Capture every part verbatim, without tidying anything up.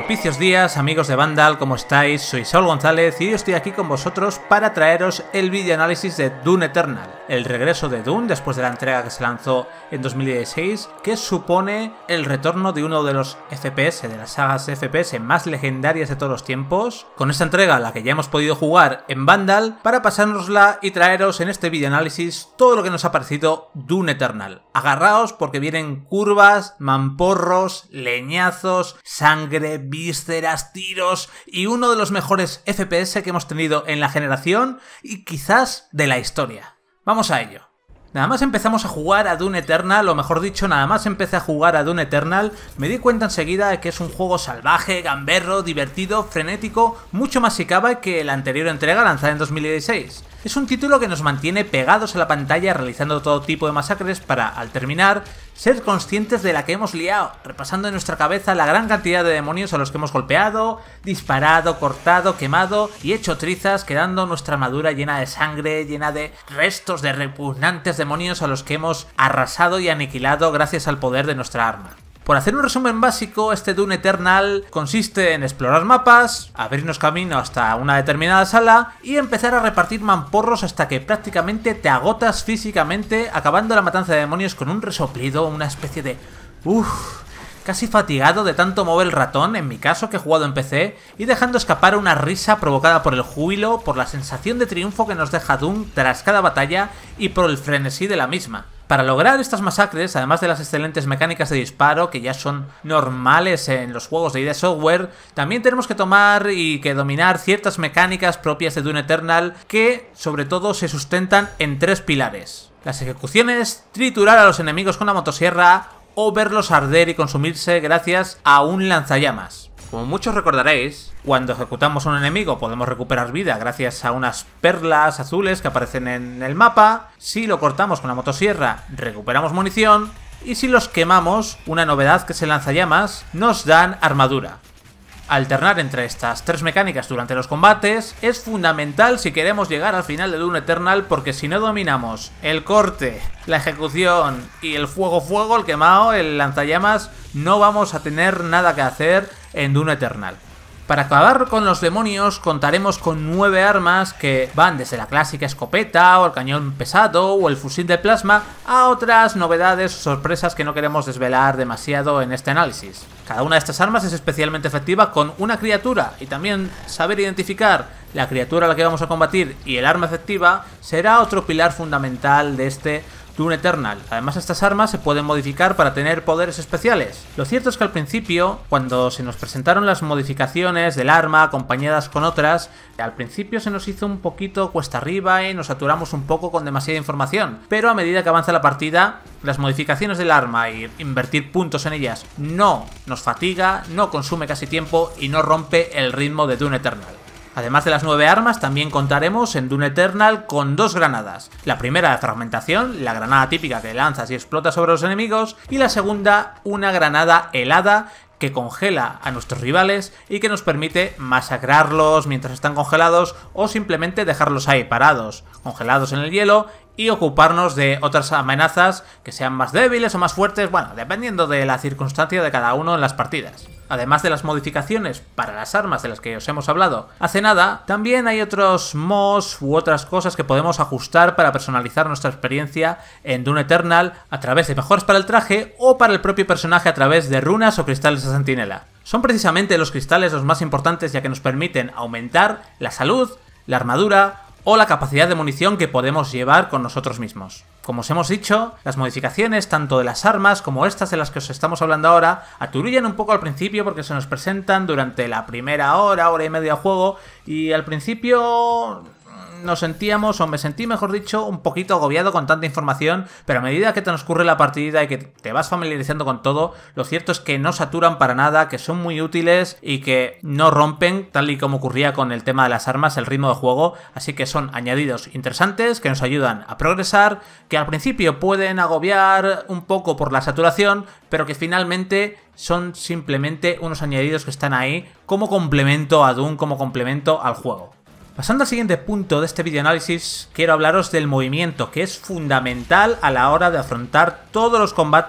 Propicios días, amigos de Vandal, ¿cómo estáis? Soy Saúl González y hoy estoy aquí con vosotros para traeros el videoanálisis de Doom Eternal, el regreso de Doom después de la entrega que se lanzó en dos mil dieciséis, que supone el retorno de uno de los F P S, de las sagas F P S más legendarias de todos los tiempos, con esta entrega, la que ya hemos podido jugar en Vandal, para pasárnosla y traeros en este videoanálisis todo lo que nos ha parecido Doom Eternal. Agarraos porque vienen curvas, mamporros, leñazos, sangre, vísceras, tiros y uno de los mejores F P S que hemos tenido en la generación y quizás de la historia. Vamos a ello. Nada más empezamos a jugar a Doom Eternal, o mejor dicho, nada más empecé a jugar a Doom Eternal, me di cuenta enseguida de que es un juego salvaje, gamberro, divertido, frenético, mucho más si cabe que la anterior entrega lanzada en dos mil dieciséis. Es un título que nos mantiene pegados a la pantalla realizando todo tipo de masacres para, al terminar, ser conscientes de la que hemos liado, repasando en nuestra cabeza la gran cantidad de demonios a los que hemos golpeado, disparado, cortado, quemado y hecho trizas, quedando nuestra armadura llena de sangre, llena de restos de repugnantes demonios a los que hemos arrasado y aniquilado gracias al poder de nuestra arma. Por hacer un resumen básico, este Doom Eternal consiste en explorar mapas, abrirnos camino hasta una determinada sala y empezar a repartir mamporros hasta que prácticamente te agotas físicamente, acabando la matanza de demonios con un resoplido, una especie de... uff, casi fatigado de tanto mover el ratón, en mi caso que he jugado en P C, y dejando escapar una risa provocada por el júbilo, por la sensación de triunfo que nos deja Doom tras cada batalla y por el frenesí de la misma. Para lograr estas masacres, además de las excelentes mecánicas de disparo que ya son normales en los juegos de I D Software, también tenemos que tomar y que dominar ciertas mecánicas propias de Doom Eternal que, sobre todo, se sustentan en tres pilares. Las ejecuciones, triturar a los enemigos con la motosierra o verlos arder y consumirse gracias a un lanzallamas. Como muchos recordaréis, cuando ejecutamos a un enemigo podemos recuperar vida gracias a unas perlas azules que aparecen en el mapa. Si lo cortamos con la motosierra, recuperamos munición. Y si los quemamos, una novedad que es el lanzallamas, nos dan armadura. Alternar entre estas tres mecánicas durante los combates es fundamental si queremos llegar al final de Doom Eternal, porque si no dominamos el corte, la ejecución y el fuego-fuego, el quemado, el lanzallamas, no vamos a tener nada que hacer en Doom Eternal. Para acabar con los demonios contaremos con nueve armas que van desde la clásica escopeta o el cañón pesado o el fusil de plasma a otras novedades o sorpresas que no queremos desvelar demasiado en este análisis. Cada una de estas armas es especialmente efectiva con una criatura y también saber identificar la criatura a la que vamos a combatir y el arma efectiva será otro pilar fundamental de este Doom Eternal. Además, estas armas se pueden modificar para tener poderes especiales. Lo cierto es que al principio, cuando se nos presentaron las modificaciones del arma acompañadas con otras, al principio se nos hizo un poquito cuesta arriba y nos saturamos un poco con demasiada información. Pero a medida que avanza la partida, las modificaciones del arma y invertir puntos en ellas no nos fatiga, no consume casi tiempo y no rompe el ritmo de Doom Eternal. Además de las nueve armas, también contaremos en Doom Eternal con dos granadas. La primera de fragmentación, la granada típica que lanzas y explota sobre los enemigos, y la segunda, una granada helada que congela a nuestros rivales y que nos permite masacrarlos mientras están congelados o simplemente dejarlos ahí parados, congelados en el hielo, y ocuparnos de otras amenazas que sean más débiles o más fuertes, bueno, dependiendo de la circunstancia de cada uno en las partidas. Además de las modificaciones para las armas de las que os hemos hablado hace nada, también hay otros mods u otras cosas que podemos ajustar para personalizar nuestra experiencia en Doom Eternal a través de mejoras para el traje o para el propio personaje a través de runas o cristales de sentinela. Son precisamente los cristales los más importantes, ya que nos permiten aumentar la salud, la armadura o la capacidad de munición que podemos llevar con nosotros mismos. Como os hemos dicho, las modificaciones tanto de las armas como estas de las que os estamos hablando ahora aturullan un poco al principio porque se nos presentan durante la primera hora, hora y media de juego, y al principio nos sentíamos, o me sentí mejor dicho, un poquito agobiado con tanta información, pero a medida que transcurre la partida y que te vas familiarizando con todo, lo cierto es que no saturan para nada, que son muy útiles y que no rompen, tal y como ocurría con el tema de las armas, el ritmo de juego, así que son añadidos interesantes que nos ayudan a progresar, que al principio pueden agobiar un poco por la saturación, pero que finalmente son simplemente unos añadidos que están ahí como complemento a Doom, como complemento al juego. Pasando al siguiente punto de este videoanálisis, quiero hablaros del movimiento, que es fundamental a la hora de afrontar todos los combates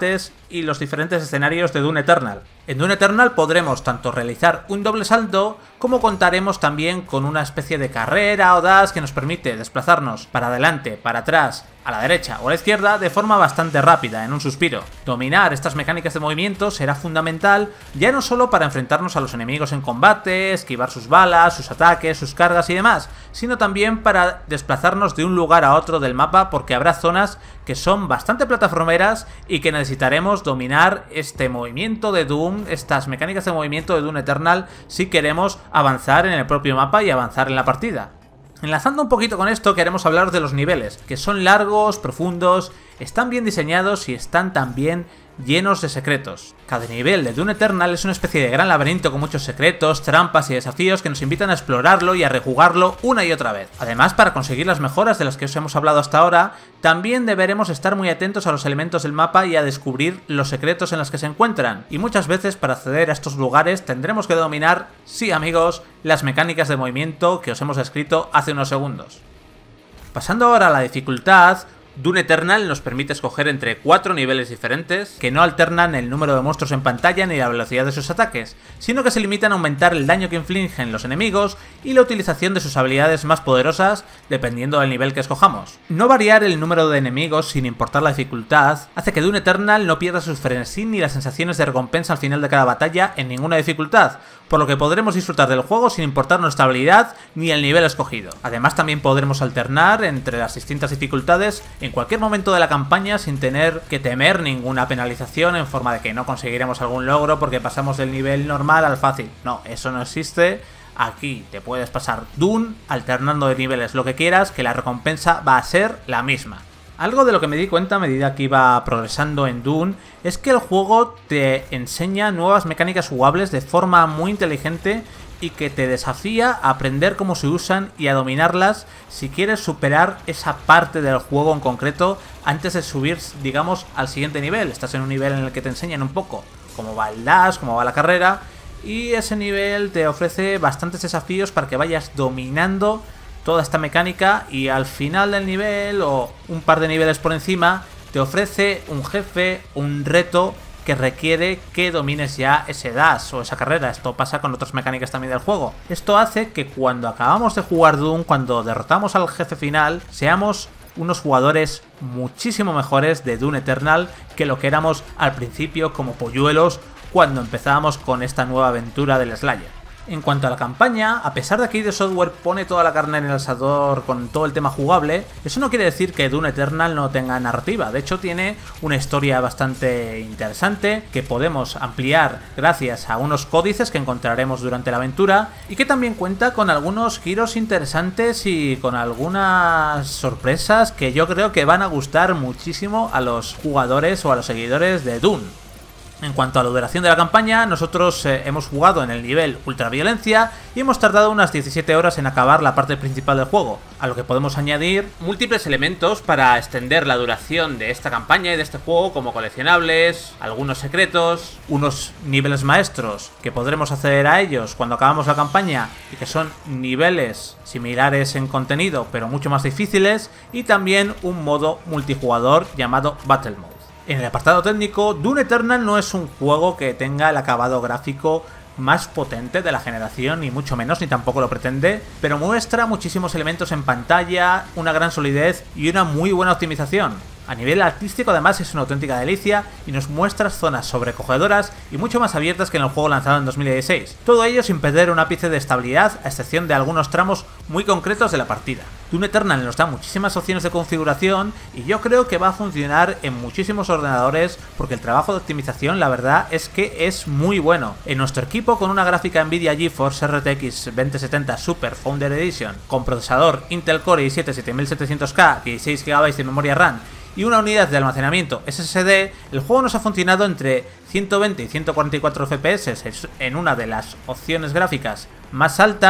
y los diferentes escenarios de Dune Eternal. En Dune Eternal podremos tanto realizar un doble salto como contaremos también con una especie de carrera o dash que nos permite desplazarnos para adelante, para atrás, a la derecha o a la izquierda de forma bastante rápida, en un suspiro. Dominar estas mecánicas de movimiento será fundamental ya no solo para enfrentarnos a los enemigos en combate, esquivar sus balas, sus ataques, sus cargas y demás, sino también para desplazarnos de un lugar a otro del mapa, porque habrá zonas que son bastante plataformeras y que necesitaremos dominar este movimiento de Doom, estas mecánicas de movimiento de Dune Eternal, si queremos avanzar en el propio mapa y avanzar en la partida. Enlazando un poquito con esto, queremos hablar de los niveles, que son largos, profundos, están bien diseñados y están también llenos de secretos. Cada nivel de Dune Eternal es una especie de gran laberinto con muchos secretos, trampas y desafíos que nos invitan a explorarlo y a rejugarlo una y otra vez. Además, para conseguir las mejoras de las que os hemos hablado hasta ahora, también deberemos estar muy atentos a los elementos del mapa y a descubrir los secretos en los que se encuentran. Y muchas veces para acceder a estos lugares tendremos que dominar, sí amigos, las mecánicas de movimiento que os hemos descrito hace unos segundos. Pasando ahora a la dificultad, Dune Eternal nos permite escoger entre cuatro niveles diferentes que no alternan el número de monstruos en pantalla ni la velocidad de sus ataques, sino que se limitan a aumentar el daño que infligen los enemigos y la utilización de sus habilidades más poderosas dependiendo del nivel que escojamos. No variar el número de enemigos sin importar la dificultad hace que Dune Eternal no pierda sus frenesí ni las sensaciones de recompensa al final de cada batalla en ninguna dificultad, por lo que podremos disfrutar del juego sin importar nuestra habilidad ni el nivel escogido. Además, también podremos alternar entre las distintas dificultades en cualquier momento de la campaña sin tener que temer ninguna penalización en forma de que no conseguiremos algún logro porque pasamos del nivel normal al fácil. No, eso no existe. Aquí te puedes pasar Dune alternando de niveles lo que quieras, que la recompensa va a ser la misma. Algo de lo que me di cuenta a medida que iba progresando en Dune es que el juego te enseña nuevas mecánicas jugables de forma muy inteligente y que te desafía a aprender cómo se usan y a dominarlas si quieres superar esa parte del juego en concreto antes de subir, digamos, al siguiente nivel. Estás en un nivel en el que te enseñan un poco cómo va el dash, cómo va la carrera, y ese nivel te ofrece bastantes desafíos para que vayas dominando toda esta mecánica, y al final del nivel o un par de niveles por encima te ofrece un jefe, un reto que requiere que domines ya ese dash o esa carrera. Esto pasa con otras mecánicas también del juego. Esto hace que cuando acabamos de jugar Doom, cuando derrotamos al jefe final, seamos unos jugadores muchísimo mejores de Dune Eternal que lo que éramos al principio como polluelos cuando empezábamos con esta nueva aventura del Slayer. En cuanto a la campaña, a pesar de que I D Software pone toda la carne en el asador con todo el tema jugable, eso no quiere decir que Dune Eternal no tenga narrativa. De hecho, tiene una historia bastante interesante que podemos ampliar gracias a unos códices que encontraremos durante la aventura, y que también cuenta con algunos giros interesantes y con algunas sorpresas que yo creo que van a gustar muchísimo a los jugadores o a los seguidores de Dune. En cuanto a la duración de la campaña, nosotros eh, hemos jugado en el nivel ultraviolencia y hemos tardado unas diecisiete horas en acabar la parte principal del juego, a lo que podemos añadir múltiples elementos para extender la duración de esta campaña y de este juego, como coleccionables, algunos secretos, unos niveles maestros que podremos acceder a ellos cuando acabamos la campaña y que son niveles similares en contenido pero mucho más difíciles, y también un modo multijugador llamado Battle Mode. En el apartado técnico, Dune Eternal no es un juego que tenga el acabado gráfico más potente de la generación, ni mucho menos, ni tampoco lo pretende, pero muestra muchísimos elementos en pantalla, una gran solidez y una muy buena optimización. A nivel artístico, además, es una auténtica delicia y nos muestra zonas sobrecogedoras y mucho más abiertas que en el juego lanzado en dos mil dieciséis. Todo ello sin perder un ápice de estabilidad, a excepción de algunos tramos muy concretos de la partida. Dune Eternal nos da muchísimas opciones de configuración y yo creo que va a funcionar en muchísimos ordenadores, porque el trabajo de optimización, la verdad, es que es muy bueno. En nuestro equipo, con una gráfica Nvidia GeForce R T X veinte setenta Super Founder Edition, con procesador Intel Core i siete siete mil setecientos K, dieciséis gigabytes de memoria RAM y una unidad de almacenamiento S S D, el juego nos ha funcionado entre ciento veinte y ciento cuarenta y cuatro F P S en una de las opciones gráficas más altas,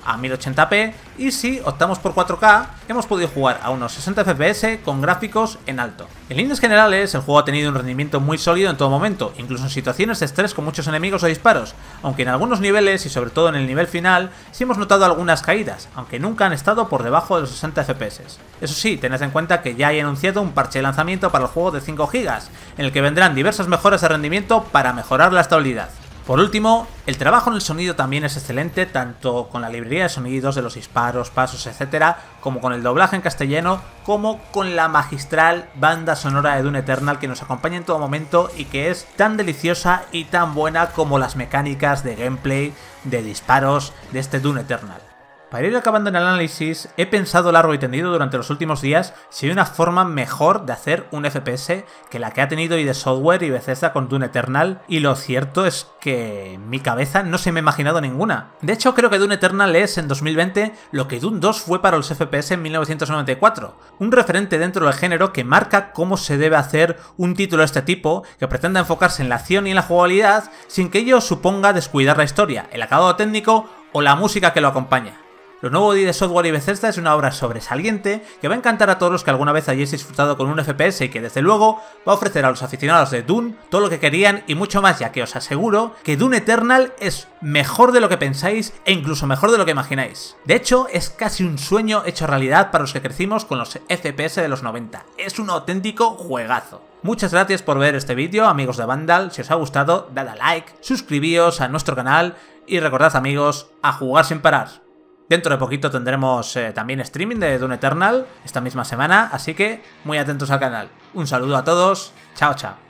a mil ochenta p y si optamos por cuatro K hemos podido jugar a unos sesenta F P S con gráficos en alto. En líneas generales el juego ha tenido un rendimiento muy sólido en todo momento, incluso en situaciones de estrés con muchos enemigos o disparos, aunque en algunos niveles y sobre todo en el nivel final sí hemos notado algunas caídas, aunque nunca han estado por debajo de los sesenta F P S. Eso sí, tened en cuenta que ya hay anunciado un parche de lanzamiento para el juego de cinco gigas, en el que vendrán diversas mejoras de rendimiento para mejorar la estabilidad. Por último, el trabajo en el sonido también es excelente, tanto con la librería de sonidos de los disparos, pasos, etcétera, como con el doblaje en castellano, como con la magistral banda sonora de Doom Eternal que nos acompaña en todo momento y que es tan deliciosa y tan buena como las mecánicas de gameplay, de disparos de este Doom Eternal. Para ir acabando en el análisis, he pensado largo y tendido durante los últimos días si hay una forma mejor de hacer un F P S que la que ha tenido I D Software y Bethesda con Doom Eternal, y lo cierto es que en mi cabeza no se me ha imaginado ninguna. De hecho, creo que Doom Eternal es en dos mil veinte lo que Doom dos fue para los F P S en mil novecientos noventa y cuatro, un referente dentro del género que marca cómo se debe hacer un título de este tipo, que pretenda enfocarse en la acción y en la jugabilidad sin que ello suponga descuidar la historia, el acabado técnico o la música que lo acompaña. Lo nuevo de I D Software y Bethesda es una obra sobresaliente que va a encantar a todos los que alguna vez hayáis disfrutado con un F P S y que desde luego va a ofrecer a los aficionados de Doom todo lo que querían y mucho más, ya que os aseguro que Doom Eternal es mejor de lo que pensáis e incluso mejor de lo que imagináis. De hecho, es casi un sueño hecho realidad para los que crecimos con los F P S de los noventa. Es un auténtico juegazo. Muchas gracias por ver este vídeo, amigos de Vandal. Si os ha gustado, dad a like, suscribíos a nuestro canal y recordad, amigos, a jugar sin parar. Dentro de poquito tendremos eh, también streaming de Doom Eternal esta misma semana, así que muy atentos al canal. Un saludo a todos, chao chao.